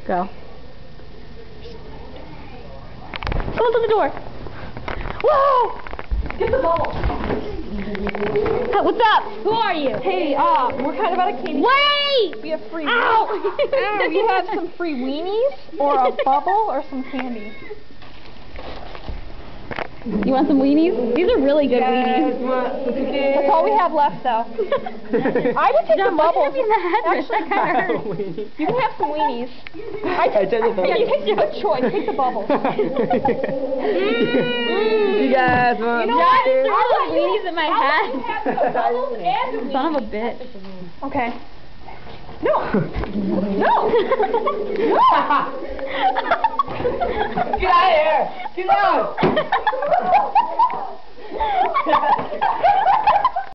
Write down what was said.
Go. Someone's at the door. Whoa! Get the bubble. What's up? Who are you? Hey, we're kind of out of candy. Wait! We have free. Ow! We have some free weenies, or a bubble, or some candy. You want some weenies? These are really good weenies. That's all we have left, though. I would take the bubbles. In the head. Actually, you can have some weenies. Yeah, take your choice. Take the bubbles. You guys want? You know what? There's little weenies in my I'll head. have the bubbles and the Son of a bitch. Okay. No. No. Get out of here! Get out!